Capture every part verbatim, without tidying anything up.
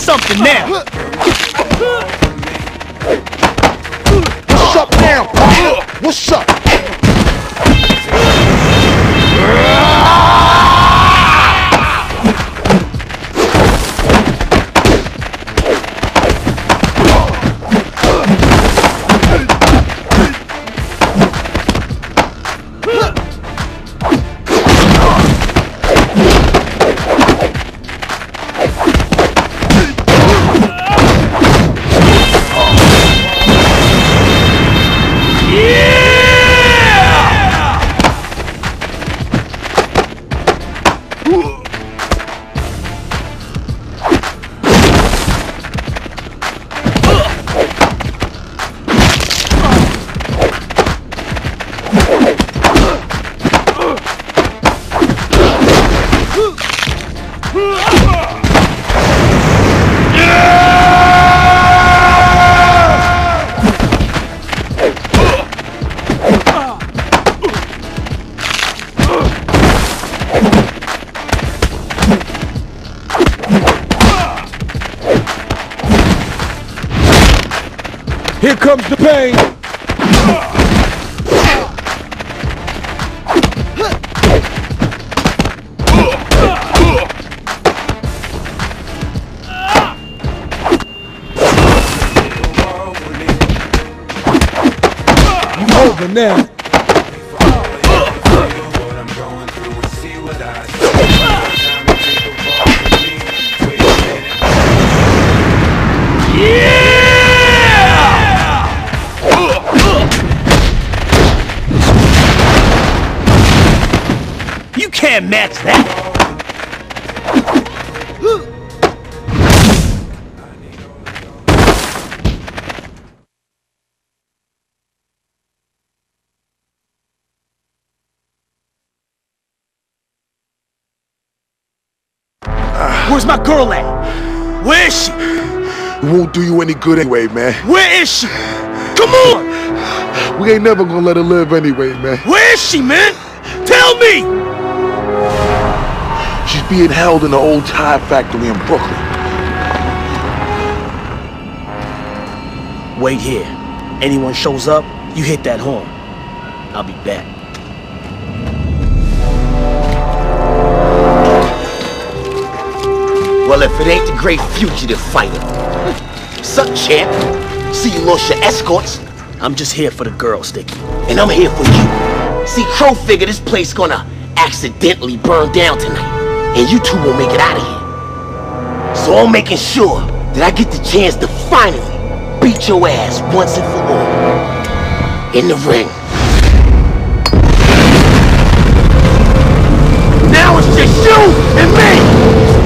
something now. What's up now, partner? What's up? Here comes the pain! You over now! You can't match that! Where's my girl at? Where is she? It won't do you any good anyway, man. Where is she? Come on! We ain't never gonna let her live anyway, man. Where is she, man? Tell me! She's being held in the old tire factory in Brooklyn. Wait here. Anyone shows up, you hit that horn. I'll be back. Well, if it ain't the great fugitive fighter. Sup, champ? See you lost your escorts. I'm just here for the girl, Sticky. And I'm here for you. See, Crow figured this place gonna accidentally burn down tonight. And you two won't make it out of here. So I'm making sure that I get the chance to finally beat your ass once and for all. In the ring. Now it's just you and me!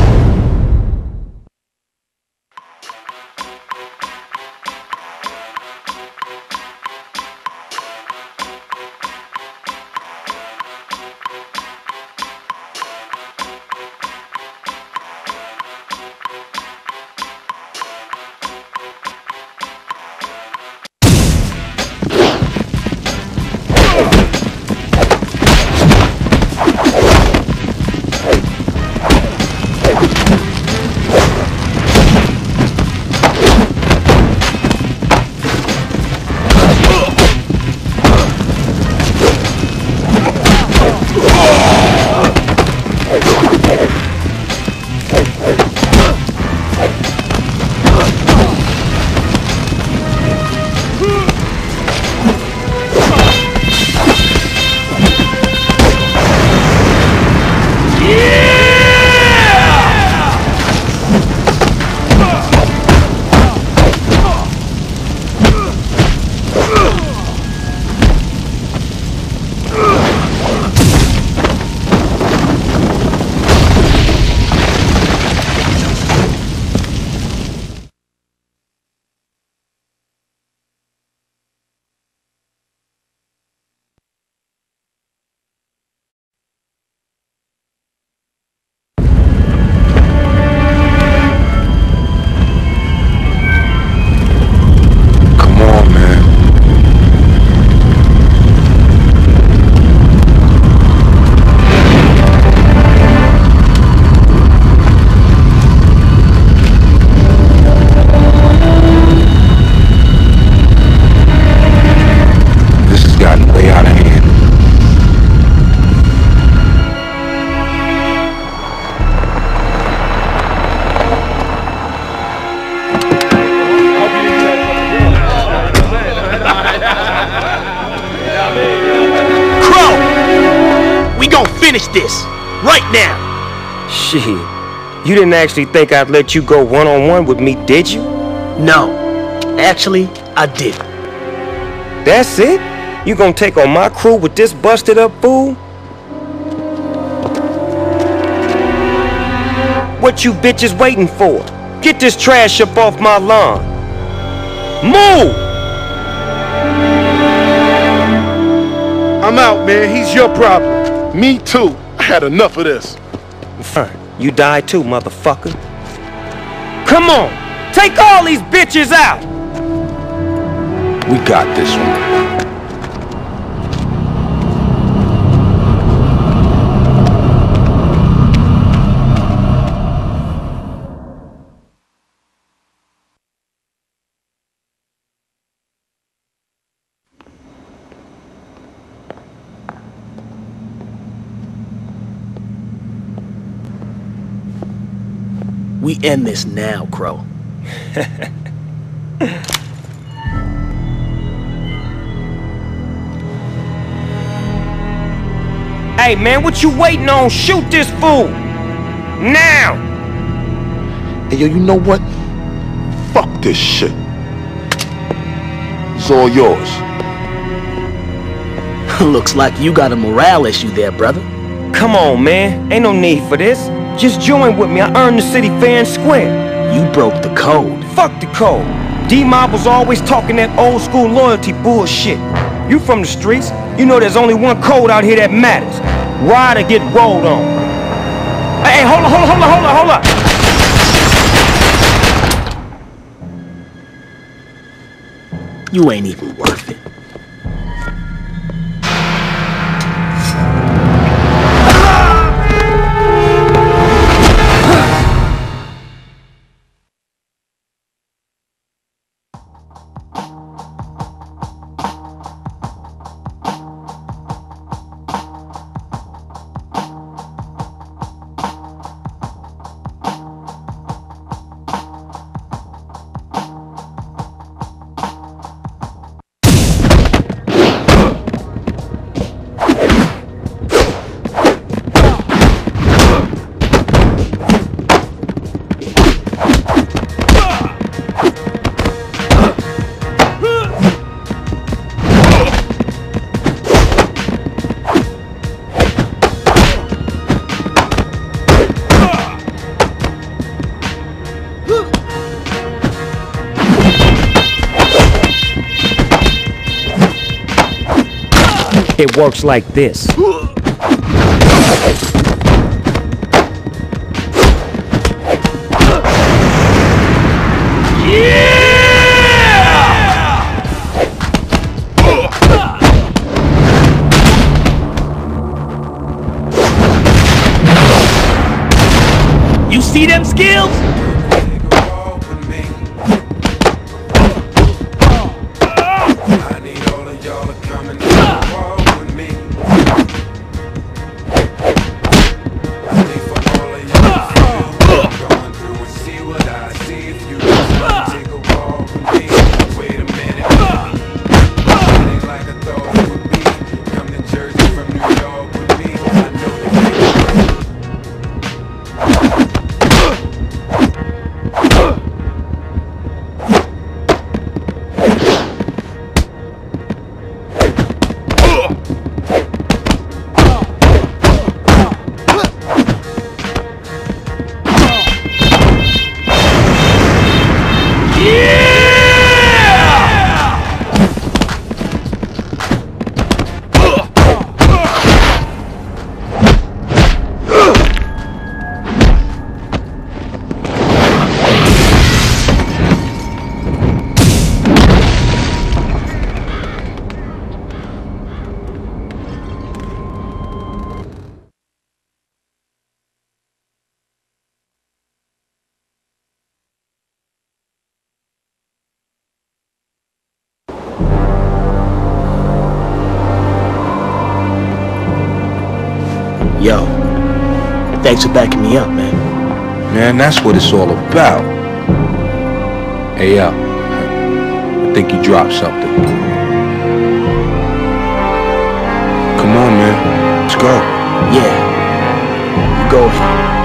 finish this. Right now. Shit. You didn't actually think I'd let you go one-on-one with me, did you? No. Actually, I didn't. That's it? You gonna take on my crew with this busted up fool? What you bitches waiting for? Get this trash up off my lawn. Move! I'm out, man. He's your problem. Me too. I had enough of this. Fine. You die too, motherfucker. Come on! Take all these bitches out! We got this one. We end this now, Crow. Hey, man, what you waiting on? Shoot this fool! Now! Hey, yo, you know what? Fuck this shit. It's all yours. Looks like you got a morale issue there, brother. Come on, man. Ain't no need for this. Just join with me. I earned the city fair and square. You broke the code. Fuck the code. D-Mob was always talking that old school loyalty bullshit. You from the streets, you know there's only one code out here that matters. Ride or get rolled on. Hey, hey, hold on, hold on, hold on, hold on, hold on. You ain't even worth it. It works like this. You see them skills? Yo, thanks for backing me up, man. Man, that's what it's all about. Hey, yo, I think you dropped something. Come on, man. Let's go. Yeah. going.